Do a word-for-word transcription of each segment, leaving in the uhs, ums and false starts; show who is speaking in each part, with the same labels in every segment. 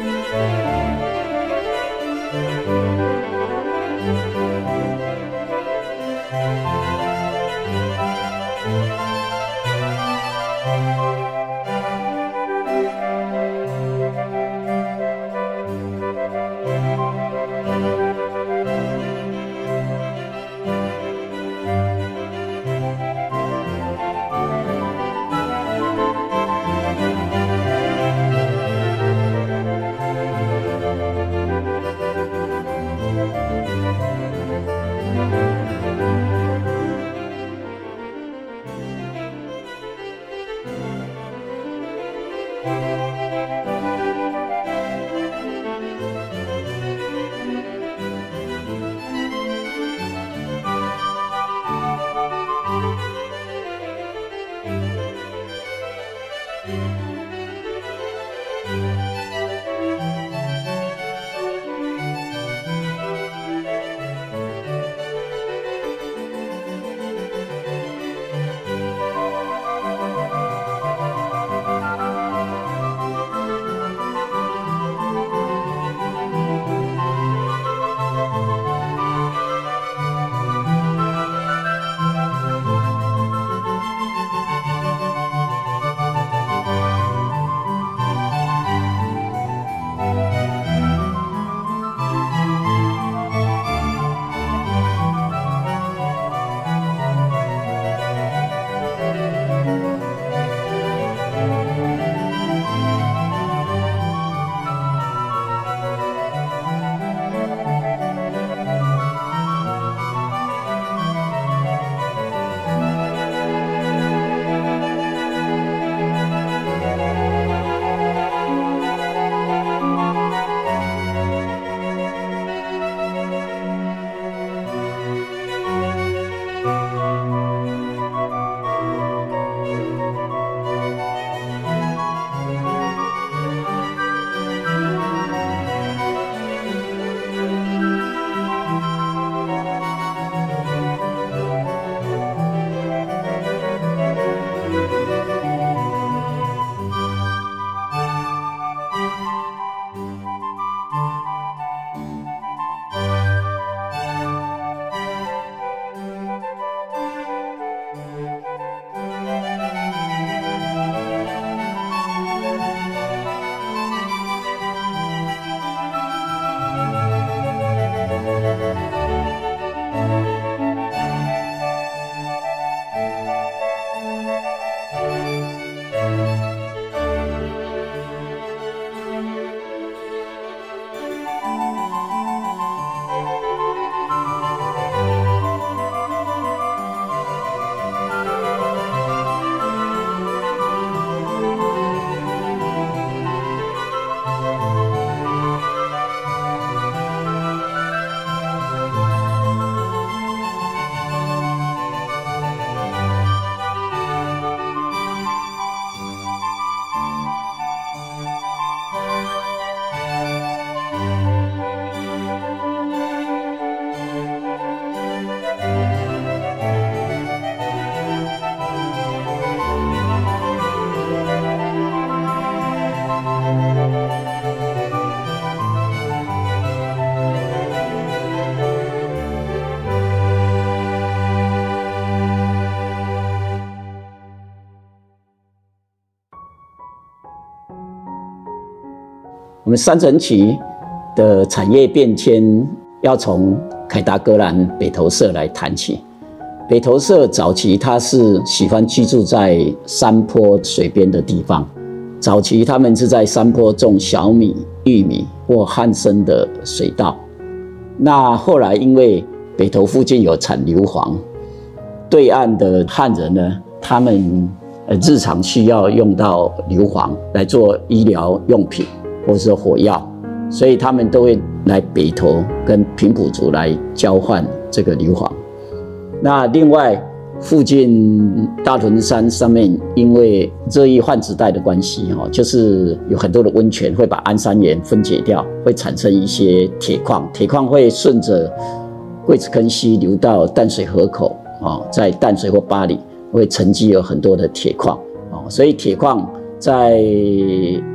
Speaker 1: 我们三城区的产业变迁要从凯达格兰北投社来谈起。北投社早期它是喜欢居住在山坡水边的地方，早期他们是在山坡种小米、玉米或旱生的水稻。那后来因为北投附近有产硫磺，对岸的汉人呢，他们呃日常需要用到硫磺来做医疗用品或是火药，所以他们都会来北投跟平埔族来交换这个硫磺。那另外附近大屯山上面，因为热液换子带的关系，就是有很多的温泉会把氨酸盐分解掉，会产生一些铁矿，铁矿会顺着桂子坑溪流到淡水河口，在淡水或八里会沉积有很多的铁矿，所以铁矿在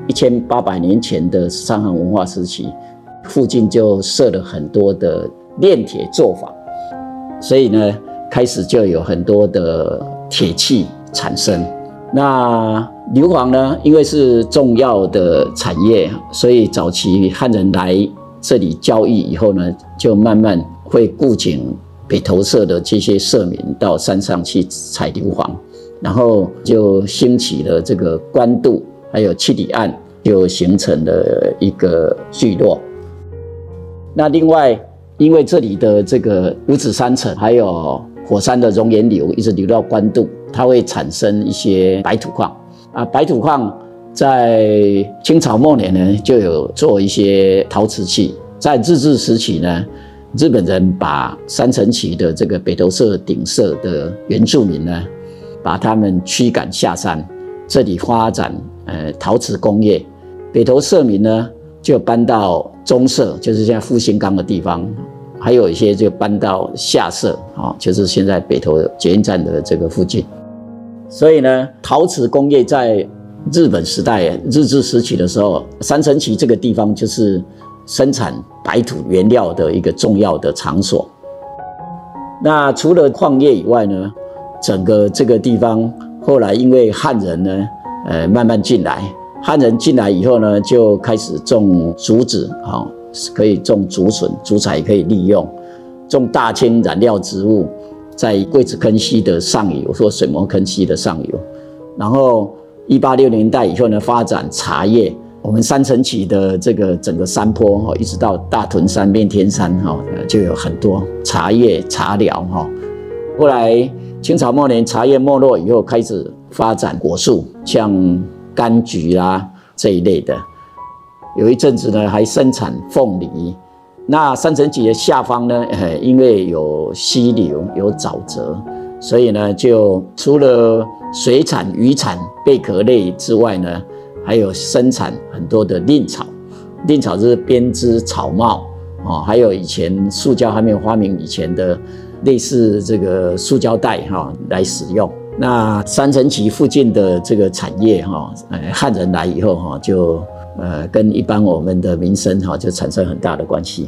Speaker 1: 一千八百年前的伤痕文化时期，附近就设了很多的炼铁作坊，所以呢，开始就有很多的铁器产生。那硫磺呢，因为是重要的产业，所以早期汉人来这里交易以后呢，就慢慢会雇请北投社的这些社民到山上去采硫磺，然后就兴起了这个官渡还有七里岸，就形成了一个聚落。那另外，因为这里的这个五指山层还有火山的熔岩流一直流到官渡，它会产生一些白土矿啊。白土矿在清朝末年呢，就有做一些陶瓷器。在日治时期呢，日本人把三层崎的这个北投社顶社的原住民呢，把他们驱赶下山，这里发展呃陶瓷工业。北投社民呢，就搬到中社，就是现在复兴岗的地方，还有一些就搬到下社，啊，就是现在北投捷运站的这个附近。所以呢，陶瓷工业在日本时代日治时期的时候，三层崎这个地方就是生产白土原料的一个重要的场所。那除了矿业以外呢，整个这个地方后来因为汉人呢，呃，慢慢进来。汉人进来以后呢，就开始种竹子，哦，可以种竹笋，竹材可以利用，种大青染料植物，在桂子坑溪的上游或水磨坑溪的上游。然后一八六零年代以后呢，发展茶叶。我们三层崎的这个整个山坡，哦，一直到大屯山、面天山，哈，就有很多茶叶、茶寮，哈。后来清朝末年，茶叶没落以后，开始发展果树，像柑橘啦这一类的，有一阵子呢还生产凤梨。那三层崎的下方呢，呃，因为有溪流、有沼泽，所以呢，就除了水产、渔产、贝壳类之外呢，还有生产很多的蔺草。蔺草就是编织草帽哦，还有以前塑胶还没有发明以前的类似这个塑胶袋哈，哦，来使用。那三层崎附近的这个产业哈，呃，汉人来以后哈，就呃跟一般我们的民生哈就产生很大的关系。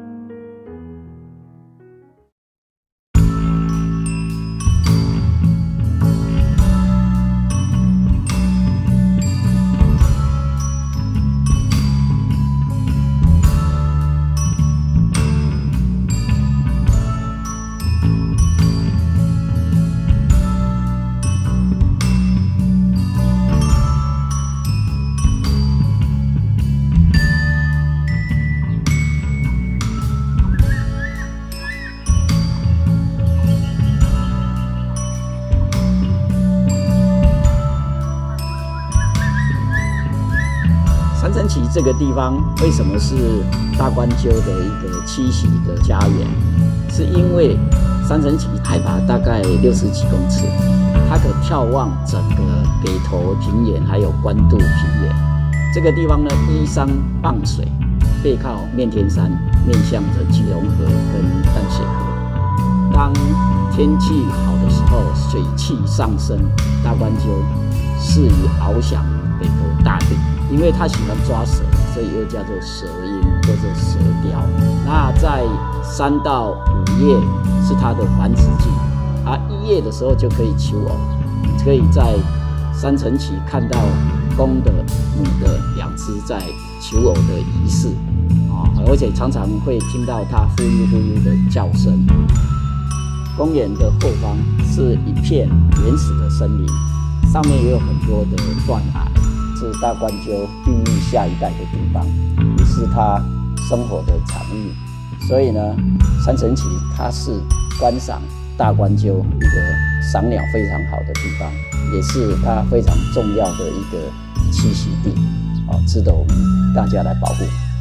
Speaker 1: 三层崎这个地方为什么是大冠鸠的一个栖息的家园？是因为三层崎海拔大概六十几公尺，它可眺望整个北投平原还有关渡平原。这个地方呢，依山傍水，背靠面天山，面向着基隆河跟淡水河。当天气好的时候，水汽上升，大冠鸠适于翱翔北投大地。因为它喜欢抓蛇，所以又叫做蛇鹰或者蛇雕。那在三到五月是它的繁殖季，啊，一月的时候就可以求偶，可以在三层崎看到公的、母的两只在求偶的仪式，啊，而且常常会听到它呼噜呼噜的叫声。公园的后方是一片原始的森林，上面也有很多的断崖。是大冠鸠孕育下一代的地方，也是它生活的场域。所以呢，三层崎它是观赏大冠鸠一个赏鸟非常好的地方，也是它非常重要的一个栖息地，哦，值得我们大家来保护。